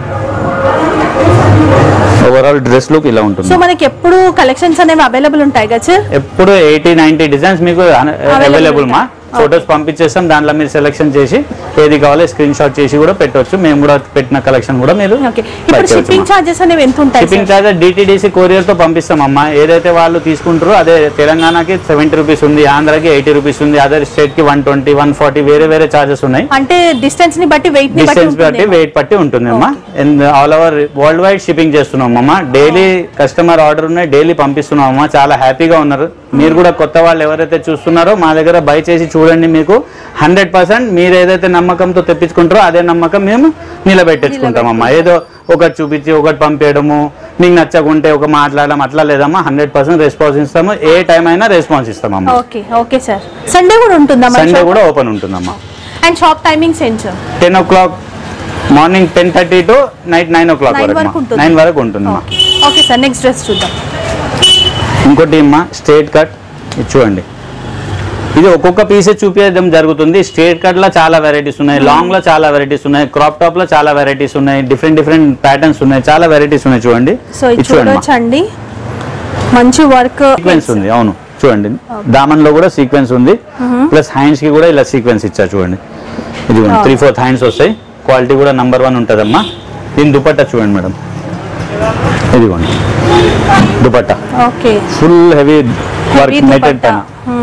ఓవరాల్ డ్రెస్ లుక్ ఇలా ఉంటుంది. సో మనకి ఎప్పుడు కలెక్షన్స్ అనేవి అవైలబుల్ ఉంటాయి కదా సార్? ఎప్పుడు 80-90 డిజైన్స్ మీకు అవైలబుల్ మా. ఫొటోస్ పంపించేస్తాం, దాంట్లో మీరు సెలెక్షన్ చేసి ఏది కావాలో స్క్రీన్ షాట్ చేసి కూడా పెట్టవచ్చు. మేము కూడా పెట్టిన కలెక్షన్ కూడా మీరు. షిప్పింగ్ చార్జెస్ అనేవి ఎంత ఉంటాయి? షిప్పింగ్ చార్జెస్ DTDC కొరియర్ తో పంపిస్తాం అమ్మా. ఏదైతే వాళ్ళు తీసుకుంటారో అదే. తెలంగాణకి 70 రూపీస్ ఉంది, ఆంధ్రాకి 80 రూపీస్ ఉంది, అదర్ స్టేట్ కి 120, 140 వేరే చార్జెస్ ఉన్నాయి. అంటే డిస్టెన్స్ ని బట్టి, వెయిట్ పట్టి ఉంటుంది అమ్మా. All over world wide shipping చేస్తున్నాం అమ్మ. డైలీ కస్టమర్ ఆర్డర్ ఉన్నాయి, డైలీ పంపిస్తున్నాం అమ్మ. చాలా హ్యాపీగా ఉన్నారు. మీరు కూడా కొత్త వాళ్ళు ఎవరైతే చూస్తున్నారో మా దగ్గర బై చేసి చూడండి. మీకు 100% మీరు ఏదైతే నమ్మకంతో తెప్పించుకుంటారో అదే నమ్మకం మేము నిలబెట్టించుకుంటామమ్మా. ఏదో ఒకటి చూపించి ఒకటి పంపేయడము, మీకు నచ్చకుంటే ఒక మాట్లాడడం అట్లా లేదమ్మా. 100% రెస్పాన్స్ ఇస్తాము. ఏ టైం అయినా రెస్పాన్స్ ఇస్తామమ్మా. Okay sir. సండే కూడా ఉంటుందా? సండే కూడా ఓపెన్ ఉంటుందమ్మా. అండ్ షాప్ టైమింగ్స్ ఏంటి sir? 10 o'clock morning 10:30 to night 9 o'clock వరకు 9 వరకు ఉంటుందమ్మా. ఓకే సార్, నెక్స్ట్ డ్రెస్ చూద్దాం. ఇంకోటి అమ్మా స్ట్రేట్ కట్ చూడండి. ఇది ఒక్కొక్క పీసే చూపించడం జరుగుతుంది. స్ట్రేట్ కట్ లో చాలా వెరైటీస్ ఉన్నాయి, లాంగ్ లో చాలా వెరైటీస్ ఉన్నాయి, క్రాప్ టాప్ లో చాలా వెరైటీస్ ఉన్నాయి, డిఫరెంట్ ప్యాటర్న్స్ ఉన్నాయి, చాలా వెరైటీస్ ఉన్నాయి. చూడండి, సో ఇది చూడొచ్చండి, మంచి వర్క్ సీక్వెన్స్ ఉంది. అవును చూడండి, దామన్ లో కూడా సీక్వెన్స్ ఉంది, ప్లస్ హ్యాండ్స్ కి కూడా ఇలా సీక్వెన్స్ ఇచ్చా చూడండి. ఇది 3/4 హ్యాండ్స్ వస్తాయి. క్వాలిటీ కూడా నంబర్ 1 ఉంటుందమ్మా. దీని దుపట్టా చూడండి మేడం, ఇదిగోండి dupatta. Okay, full heavy work netted పైన.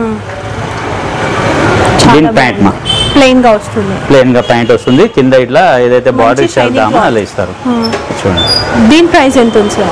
దీని ప్యాంట్ మా ప్లెయిన్ గా వస్తుంది, ప్లెయిన్ గా ప్యాంట్ వస్తుంది. కింద ఇట్లా ఏదైతే బార్డర్ ఇచ్చామో అలా ఇస్తారు. చూడండి, దీని ప్రైస్ ఎంత ఉంది సార్?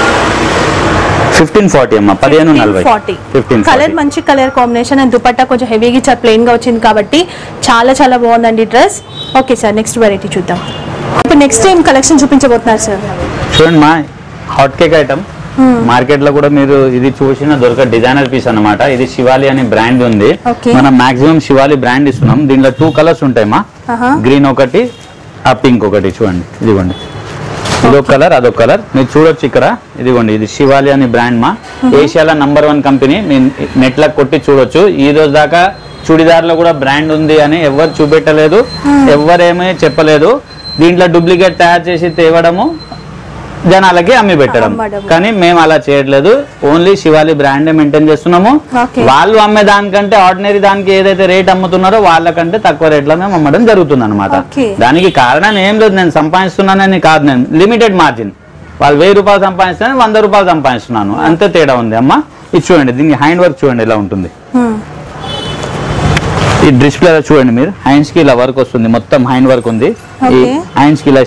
1540 అమ్మా. 1540. 1540. కలర్ మంచి కలర్ కాంబినేషన్ అండ్ దుపట్టా కొంచెం హెవీగా ఇచ్చారు, ప్లెయిన్ గా వచ్చింది కాబట్టి చాలా చాలా బాగుందండి dress. Okay sir, next variety చూద్దాం. ఇప్పుడు నెక్స్ట్ ఏం కలెక్షన్ చూపించబోతున్నారు సార్? చూడండి మా హాట్ కేక్ ఐటమ్. మార్కెట్ లో కూడా మీరు ఇది చూసిన దొరక డిజైనర్ పీస్ అన్నమాట. ఇది శివాలి అనే బ్రాండ్ ఉంది. మనం మాక్సిమం శివాలి బ్రాండ్ ఇస్తున్నాం. దీంట్లో 2 కలర్స్ ఉంటాయి మా, గ్రీన్ ఒకటి, ఆ పింక్ ఒకటి. చూడండి, ఇదిగోండి, ఇదొక కలర్ అదొక కలర్. మీరు చూడొచ్చు ఇక్కడ, ఇదిగోండి, ఇది శివాలి అనే బ్రాండ్ మా. ఏషియాలో నంబర్ 1 కంపెనీ. మీరు నెట్ లో కొట్టి చూడొచ్చు. ఈ రోజు దాకా చుడిదార్ లో కూడా బ్రాండ్ ఉంది అని ఎవరు చూపెట్టలేదు, ఎవరేమీ చెప్పలేదు. దీంట్లో డూప్లికేట్ తయారు చేసి తేవడము, జనాలకి అమ్మి పెట్టడం. కానీ మేము అలా చేయట్లేదు. ఓన్లీ శివాలి బ్రాండే మెయింటైన్ చేస్తున్నాము. వాళ్ళు అమ్మే దానికంటే ఆర్డినరీ దానికి ఏదైతే రేట్ అమ్ముతున్నారో వాళ్ళకంటే తక్కువ రేట్లో మేము అమ్మడం జరుగుతుంది అనమాట. దానికి కారణం ఏం లేదు, నేను సంపాదిస్తున్నానని కాదు, నేను లిమిటెడ్ మార్జిన్. వాళ్ళు 1000 రూపాయలు సంపాదిస్తున్నాను, 100 రూపాయలు సంపాదిస్తున్నాను, అంతే తేడా ఉంది అమ్మ. ఇది చూడండి, దీనికి హ్యాండ్ వర్క్ చూడండి ఎలా ఉంటుంది. ఈ డిస్ప్లే చూడండి మీరు, హ్యాండ్స్ కి ఇలా వర్క్ వస్తుంది, మొత్తం హ్యాండ్ వర్క్ ఉంది. ఈ హ్యాండ్స్ కి ఇలా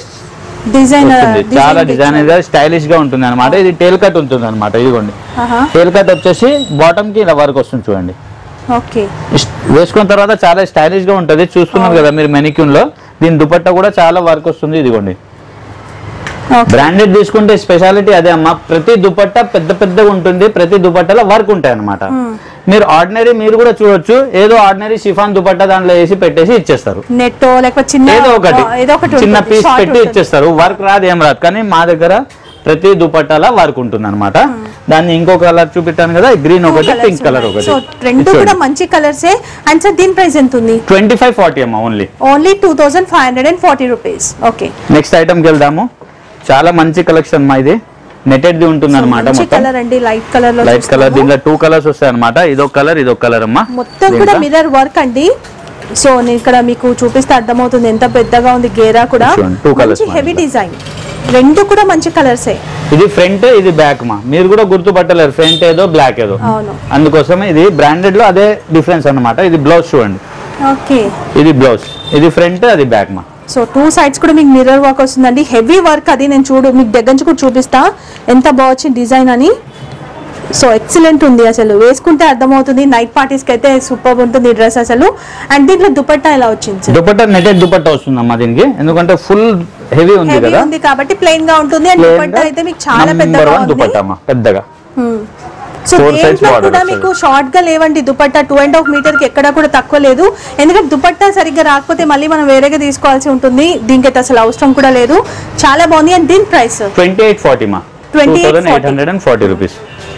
చాలా డిజైనర్ గా స్టైలిష్ గా ఉంటుంది అనమాట. ఇది టేల్ కట్ ఉంటుంది అనమాట. ఇదిగోండి, టేల్ కట్ వచ్చేసి బాటమ్ కి ఇలా వర్క్ వస్తుంది చూడండి. వేసుకున్న తర్వాత చాలా స్టైలిష్ గా ఉంటుంది. చూస్తున్నారు కదా మీరు మెనిక్యూన్ లో. దీని దుపట్టా కూడా చాలా వర్క్ వస్తుంది. ఇదిగోండి, బ్రాండెడ్ తీసుకుంటే స్పెషాలిటీ అదే అమ్మా. ప్రతి దుపట్టా పెద్ద పెద్దగా ఉంటుంది, ప్రతి దుపట్టాలో వర్క్ ఉంటాయి అనమాట. మీరు ఆర్డినరీ మీరు కూడా చూడొచ్చు, ఏదో ఆర్డినరీ షిఫాన్ దుపట్టా దాంట్లో వేసి పెట్టేసి ఇచ్చేస్తారు, ఏదో ఒకటి చిన్న పీస్ పెట్టి ఇచ్చేస్తారు. వర్క్ రాదు, ఏం రాదు. కానీ మా దగ్గర ప్రతి దుపట్టాల వర్క్ ఉంటుంది అనమాట. దాన్ని ఇంకో కలర్ చూపించాను కదా, గ్రీన్ ఒకటి, పింక్ కలర్ ఒకటి, రెండు కూడా మంచి కలర్స్. అండ్ సార్ దీని ప్రైస్ ఎంత ఉంది? 2540 అమ్మా. Only 2540 rupees. Okay, next item కి వెళ్దాము. చాలా మంచి కలెక్షన్ మా. ఇది నెటెడ్ ది ఉంటుంది అనమాట. లైట్ కలర్ లో, లైట్ కలర్. దీంట్లో 2 కలర్స్ వస్తాయి అనమాట. ఇదొక కలర్, ఇదొక కలర్ అమ్మా. మొత్తం కూడా మిర్రర్ వర్క్ అండి. సో నేను ఇక్కడ మీకు చూపిస్తే అర్థమవుతుంది ఎంత పెద్దగా ఉంది. గేరా కూడా హెవీ డిజైన్, రెండు కూడా మంచి కలర్సే. ఇది ఫ్రంట్, ఇది బ్యాక్ మా. మీరు కూడా గుర్తుపట్టలేరు, ఫ్రంట్ ఏదో బ్లాక్ ఏదో. అందుకోసమే ఇది బ్రాండెడ్ లో అదే డిఫరెన్స్ అనమాట. ఇది బ్లౌజ్ చూడండి. ఓకే, ఇది బ్లౌజ్, ఇది ఫ్రంట్, అది బ్యాక్ మా. సో 2 సైడ్స్ కూడా మీకు మిర్రర్ వర్క్ వస్తుందండి, హెవీ వర్క్. అది నేను మీకు దగ్గర నుంచి కూడా చూపిస్తా ఎంత బాగుంది డిజైన్ అని. సో ఎక్సలెంట్ ఉంది, అసలు వేసుకుంటే అర్థమవుతుంది. నైట్ పార్టీస్ కి అయితే సూపర్ ఉంటుంది ఈ డ్రెస్ అసలు. అండ్ దీంట్లో దుపట్టా ఎలా వచ్చింది? దుపట్టా నెటెడ్ దుపట్టా వస్తుందమ్మా దీనికి, ఎందుకంటే ఫుల్ హెవీ ఉంది కదా, ఉంది కాబట్టి ప్లెయిన్ గా ఉంటుంది. అండ్ దుపట్టా అయితే మీకు చాలా పెద్దగా ఉంది, దుపట్టా అమ్మా, పెద్దగా. సో దీంట్లో కూడా మీకు షార్ట్ గా లేవండి దుపట్టా. 2.5 మీటర్ కి ఎక్కడ కూడా తక్కువ లేదు. ఎందుకంటే దుపట్టా సరిగ్గా రాకపోతే మళ్ళీ మనం వేరేగా తీసుకోవాల్సి ఉంటుంది. దీనికి అసలు అవసరం కూడా లేదు. చాలా బాగుంది. అండ్ దీని ప్రైస్ 2840 మా. 2840 రూపీస్.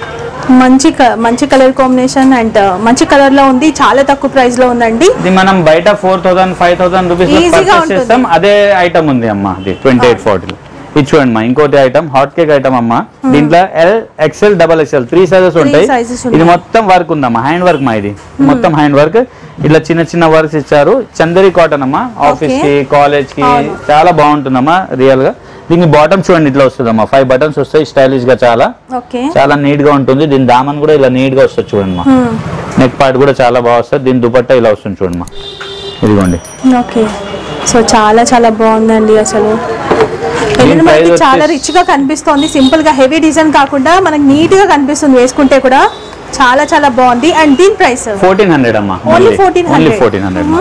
మంచి కలర్ కాంబినేషన్ అండ్ మంచి కలర్ లో ఉంది. చాలా తక్కువ ప్రైస్ లో ఉందండి. ఇది మనం బయట 4000 5000 రూపీస్ పర్చేస్ చేస్తాం, అదే ఐటమ్ ఉంది అమ్మా. ఇది 2840. ఇది చూడండి మా, ఇంకోటి ఐటమ్, హాట్ కేక్ ఐటమ్ అమ్మా. దీంట్లో L, XL, XXL 3 సైజెస్ ఉంటాయి. ఇది మొత్తం వర్క్ ఉందమ్మా, హ్యాండ్ వర్క్ మా. ఇది మొత్తం హ్యాండ్ వర్క్. ఇట్లా చిన్న చిన్న వర్క్స్ ఇచ్చారు. చందరి కాటన్ అమ్మా. ఆఫీస్ కి, కాలేజ్ కి చాలా బాగుంటుందమ్మా రియల్ గా. దీనికి బాటమ్ చూడండి ఇట్లా వస్తుందమ్మా, 5 బటన్స్ వస్తాయి. స్టైలిష్ గా చాలా చాలా నీట్ గా ఉంటుంది. దీని దామన్ కూడా ఇలా నీట్ గా వస్తుంది చూడండి మా. నెక్ పార్ట్ కూడా చాలా బాగా వస్తుంది. దీని దుపట్టా ఇలా వస్తుంది చూడండి మా, ఇదిగోండి. ఓకే, సో చాలా చాలా బాగుందండి అసలు. ఎందుకంటే మనకి చాలా రిచ్ గా కనిపిస్తుంది, సింపుల్ గా హెవీ డిజైన్ కాకుండా మనకి నీట్ గా కనిపిస్తుంది వేసుకుంటే కూడా, చాలా చాలా బాగుంది. అండ్ దీని ప్రైస్ 1400 అమ్మా. ఓన్లీ 1400. 1400.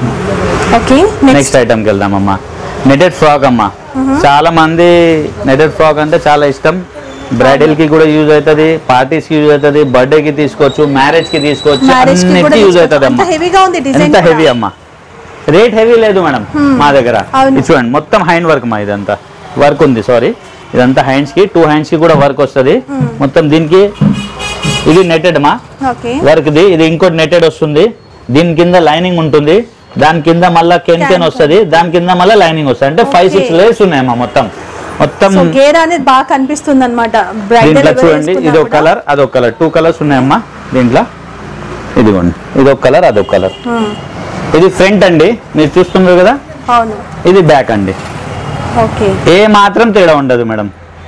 ఓకే, నెక్స్ట్ ఐటమ్ కి వెళ్దాం అమ్మా. నెటెడ్ ఫ్రాక్ అమ్మా. చాలా మంది నెటెడ్ ఫ్రాక్ అంటే చాలా ఇష్టం. బ్రైడల్ కి కూడా యూజ్ అవుతుంది, పార్టీస్ కి యూజ్ అవుతుంది, బర్త్డే కి తీసుకోవచ్చు, మ్యారేజ్ కి తీసుకోవచ్చు, అన్నిటికీ యూజ్ అవుతుంది అమ్మా. హెవీగా ఉంది డిజైన్, ఎంత హెవీ అమ్మా. రేట్ హెవీ లేదు మేడం మా దగ్గర. ఇది చూడండి మొత్తం హ్యాండ్ వర్క్ మా, ఇదంతా వర్క్ ఉంది. సారీ, ఇదంతా హ్యాండ్స్ కి 2 హ్యాండ్స్ కి కూడా వర్క్ వస్తుంది మొత్తం. దీనికి ఇది నెటెడ్ మా వర్క్ ది. ఇది ఇంకోటి నెటెడ్ వస్తుంది. దీని కింద లైనింగ్ ఉంటుంది, దాని కింద మళ్ళా కెన్ వస్తుంది, దాని కింద మళ్ళీ లైనింగ్ వస్తుంది. అంటే 5-6 లేయర్స్ ఉన్నాయమ్మా మొత్తం. గేరా అనేది బాగా కనిపిస్తుంది అన్నమాట. దీంట్లో చూడండి ఇదొక కలర్ అదొక కలర్, 2 కలర్స్ ఉన్నాయమ్మా దీంట్లో. ఇదిగోండి ఇదొక కలర్ అదొక కలర్. ఇది ఫ్రంట్ అండి, మీరు చూస్తున్నారు కదా. అవును. ఇది బ్యాక్ అండి. ఓకే, ఏ మాత్రం తేడా ఉండదు మేడం.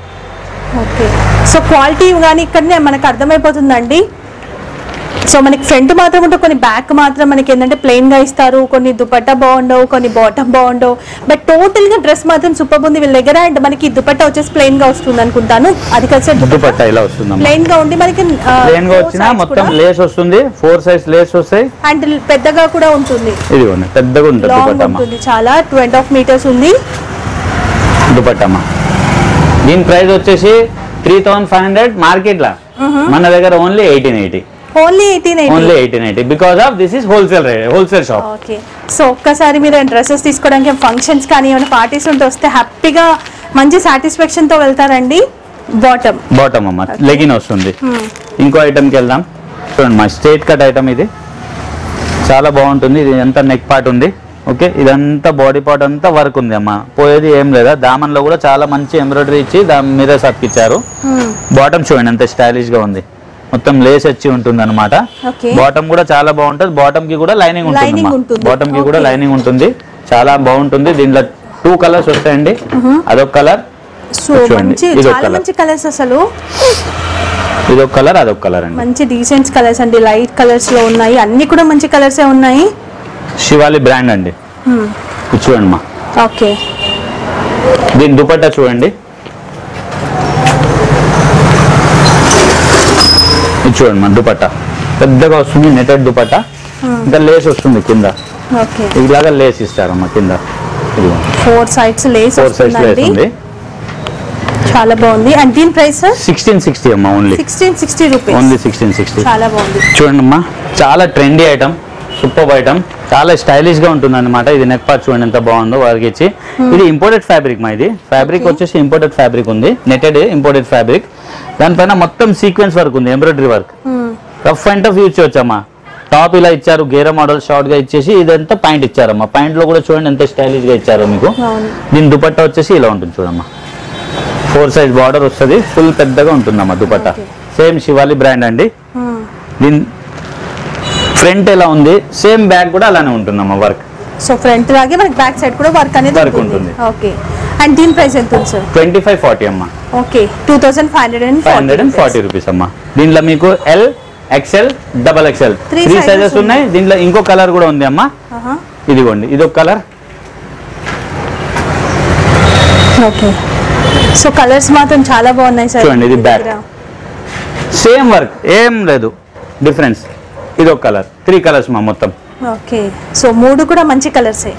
ఓకే, సో క్వాలిటీ కానీ ఇక్కడనే మనకు అర్థమైపోతుందండి. సో మనకి ఫ్రంట్ మాత్రం ఉంటే, కొన్ని బ్యాక్ మాత్రం మనకి ఏంటంటే ప్లెయిన్ గా ఇస్తారు, కొన్ని దుపట్టా బాగుండవు, కొన్ని బాటమ్ బాగుండవు. బట్ టోటల్ గా డ్రెస్ మాత్రం సూపర్ ఉంది వీళ్ళ దగ్గర. అండ్ మనకి దుపట్టా వచ్చేసి ప్లెయిన్ గా వస్తుంది అనుకుంటాను. అది కలిసి దుపట్టా ఇలా వస్తుంది, ప్లెయిన్ గా ఉండి మనకి ప్లెయిన్ గా వచ్చినా మొత్తం లేస్ వస్తుంది. 4 సైజ్ లేస్ వస్తాయి. అండ్ పెద్దగా కూడా ఉంటుంది. ఇదిగోండి పెద్దగా ఉంటుంది ఉంటుంది, చాలా 2.5 మీటర్స్ ఉంది దుపట్టా. దీని ప్రైస్ వచ్చేసి 3500 మార్కెట్ లా. మన దగ్గర only 1880. Only 1880 because of this is wholesale shop. Okay, so ఒక్కసారి మీరు డ్రెస్సెస్ తీసుకోవడానికి ఫంక్షన్స్ కానీ ఏమైనా పార్టీస్ ఉంటే వస్తే హ్యాపీగా మంచి సాటిస్ఫాక్షన్ తో వెళ్తారండి. బాటమ్ అమ్మ లెగిన్ వస్తుంది. ఇంకో ఐటమ్ కి వెళ్దాం. చూడండి మా స్ట్రైట్ కట్ ఐటమ్ ఇది, చాలా బాగుంటుంది. ఇది ఎంత నెక్ పార్ట్ ఉంది. ఓకే, ఇదంతా బాడీ పార్ట్ అంతా వర్క్ ఉంది అమ్మా. పోయేది ఏం లేదా. దామన్లో కూడా చాలా మంచి ఎంబ్రాయిడరీ ఇచ్చి దాని మీరే సత్కిచ్చారు. బాటమ్ చూడండి ఎంత స్టైలిష్ గా ఉంది, మొత్తం లేస్ వచ్చి ఉంటుంది అనమాట. బాటమ్ కూడా చాలా బాగుంటుంది. బాటమ్ కి కూడా లైనింగ్ ఉంటుంది. బాటమ్ కి కూడా లైనింగ్ ఉంటుంది, చాలా బాగుంటుంది. దీంట్లో 2 కలర్స్ వస్తాయండి. అదొక కలర్, అసలు ఇదొక కలర్ అదొక కలర్ అండి. మంచి డీసెంట్ కలర్స్ అండి, లైట్ కలర్స్ లో ఉన్నాయి. అన్ని కూడా మంచి కలర్స్ ఉన్నాయి. శివాలి బ్రాండ్ అండి. చూడండి మా. ఓకే, దీని దుపట్టా చూడండి. ఇది చూడండి మా దుపట్టా పెద్దగా వస్తుంది, నెటెడ్ దుపట్టా. ఇంకా లేస్ వస్తుంది కింద, ఇలాగా లేస్ ఇస్తారమ్మా కింద. 4 సైడ్స్ లేస్ ఉంది, చాలా బాగుంది. అండ్ దీని ప్రైస్ 1660 అమ్మా. Only 1660 rupees. ఓన్లీ 1660. చాలా బాగుంది. చూడండి అమ్మా, చాలా ట్రెండీ ఐటమ్, సూపర్ ఐటమ్, చాలా స్టైలిష్ గా ఉంటుంది అనమాట. ఇది నెక్ పార్ట్ చూడండి ఎంత బాగుందో వర్క్ ఇచ్చి. ఇది ఇంపోర్టెడ్ ఫ్యాబ్రిక్ మా. ఇది ఫ్యాబ్రిక్ వచ్చేసి ఇంపోర్టెడ్ ఫ్యాబ్రిక్ ఉంది, నెటెడ్ ఇంపోర్టెడ్ ఫ్యాబ్రిక్. దానిపైన మొత్తం సీక్వెన్స్ వర్క్ ఉంది, embroidery work. Rough and tough use చేయొచ్చమ్మా. టాప్ ఇలా ఇచ్చారు, గేరా మోడల్ షార్ట్ గా ఇచ్చేసి ఇదంతా పాయింట్ ఇచ్చారమ్మా. పాయింట్ లో కూడా చూడండి ఎంత స్టైలిష్ గా ఇచ్చారో మీకు. దీని దుపట్టా వచ్చేసి ఇలా ఉంటుంది చూడమ్మా. 4 సైజ్ బార్డర్ వస్తుంది, ఫుల్ పెద్దగా ఉంటుందమ్మా దుపట్టా. సేమ్ శివాలి బ్రాండ్ అండి. దీని ఫ్రంట్ ఎలా ఉంది, సేమ్ బ్యాక్ కూడా అలానే ఉంటుందమ్మా వర్క్. సో ఫ్రంట్ లాగే మనకి బ్యాక్ సైడ్ కూడా వర్క్ అనేది ఉంటుంది. ఓకే, అండ్ దీని ప్రైస్ ఎంత ఉంది సార్? 2540 అమ్మా. ఓకే, 2540 రూపీస్ అమ్మా. దీంట్లో మీకు L, XL, double XL 3 sizes ఉన్నాయి. దీంట్లో ఇంకో కలర్ కూడా ఉంది అమ్మా. ఇదిగోండి ఇదొక కలర్. ఓకే, సో కలర్స్ మాత్రం చాలా బాగున్నాయి సార్. చూడండి ఇది బ్యాక్, సేమ్ వర్క్, ఏం లేదు డిఫరెన్స్. ఇదొక కలర్. 3 కలర్స్ మా మొత్తం. ఓకే, సో 3 కూడా మంచి కలర్సే.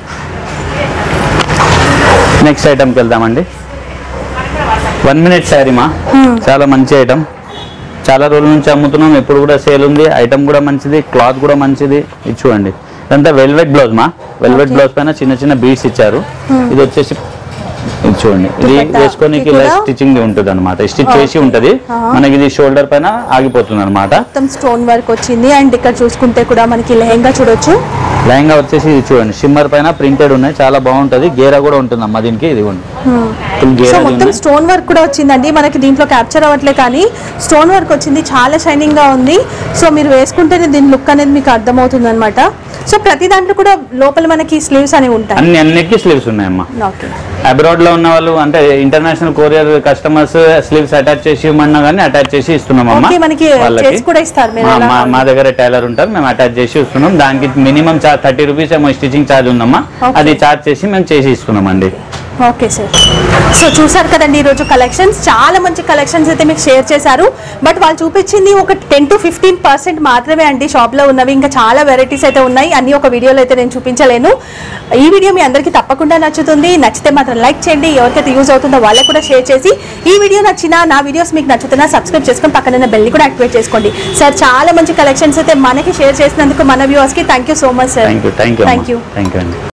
నెక్స్ట్ ఐటమ్కి వెళ్దామండి. 1 మినిట్ శారీ మా, చాలా మంచి ఐటమ్. చాలా రోజుల నుంచి అమ్ముతున్నాం, ఎప్పుడు కూడా సేల్ ఉంది. ఐటమ్ కూడా మంచిది, క్లాత్ కూడా మంచిది. ఇది చూడండి ఇదంతా వెల్వెట్ బ్లౌజ్ మా. వెల్వెట్ బ్లౌజ్ పైన చిన్న చిన్న బీడ్స్ ఇచ్చారు. ఇది వచ్చేసి ఇది చూడండి, ఇది వేసుకోనికి లెస్ స్టిచింగ్ ఉంటుంది అనమాట. స్టిచ్ చేసి ఉంటది మనకి. ఇది షోల్డర్ పైన ఆగిపోతుంది అనమాట. మొత్తం స్టోన్ వర్క్ వచ్చింది. అండ్ ఇక్కడ చూసుకుంటే కూడా మనకి లెహంగా చూడొచ్చు. లెహంగా వచ్చేసి ఇది చూడండి షిమ్మర్ పైన ప్రింటెడ్ ఉన్నాయి, చాలా బాగుంటది. గేరా కూడా ఉంటుంది అమ్మా దీనికి. ఇది మొత్తం స్టోన్ వర్క్ కూడా వచ్చిందండి మనకి. దీంట్లో క్యాప్చర్ అవ్వట్లే కానీ స్టోన్ వర్క్ వచ్చింది, చాలా షైనింగ్ గా ఉంది. సో మీరు వేసుకుంటేనే దీని లుక్ అనేది మీకు అర్థమవుతుంది అనమాట. సో ప్రతి దాంట్లో కూడా లోపల మనకి స్లీవ్స్ అనేవి ఉంటాయి. అన్నిటికీ స్లీవ్స్ ఉన్నాయమ్మా. అబ్రాడ్ లో ఉన్న వాళ్ళు అంటే international courier customers sleeves attach చేసి ఇవ్వమన్నా కానీ అటాచ్ చేసి ఇస్తున్నాం అమ్మా. మా దగ్గర టైలర్ ఉంటారు, మేము అటాచ్ చేసి ఇస్తున్నాం. దానికి మినిమం 30 రూపీస్ ఏమో స్టిచింగ్ ఛార్జ్ ఉందమ్మా. అది ఛార్జ్ చేసి మేము చేసి ఇస్తున్నాం అండి. Okay sir. సో చూసారు కదండి ఈరోజు కలెక్షన్స్, చాలా మంచి కలెక్షన్స్ అయితే మీకు షేర్ చేశారు. బట్ వాళ్ళు చూపించింది ఒక 10 to 15% మాత్రమే అండి షాప్లో ఉన్నవి. ఇంకా చాలా వెరైటీస్ అయితే ఉన్నాయి, అన్ని ఒక వీడియోలో అయితే నేను చూపించలేను. ఈ వీడియో మీ అందరికీ తప్పకుండా నచ్చుతుంది. నచ్చితే మాత్రం లైక్ చేయండి, ఎవరికైతే యూజ్ అవుతుందో వాళ్ళకు కూడా షేర్ చేసి, ఈ వీడియో నచ్చినా, నా వీడియోస్ మీకు నచ్చుతున్నా సబ్స్క్రైబ్ చేసుకొని పక్కన బెల్ కూడా యాక్టివేట్ చేసుకోండి. సార్ చాలా మంచి కలెక్షన్స్ అయితే మనకి షేర్ చేసినందుకు మన వ్యూవర్స్కి thank you so much sir. Thank you.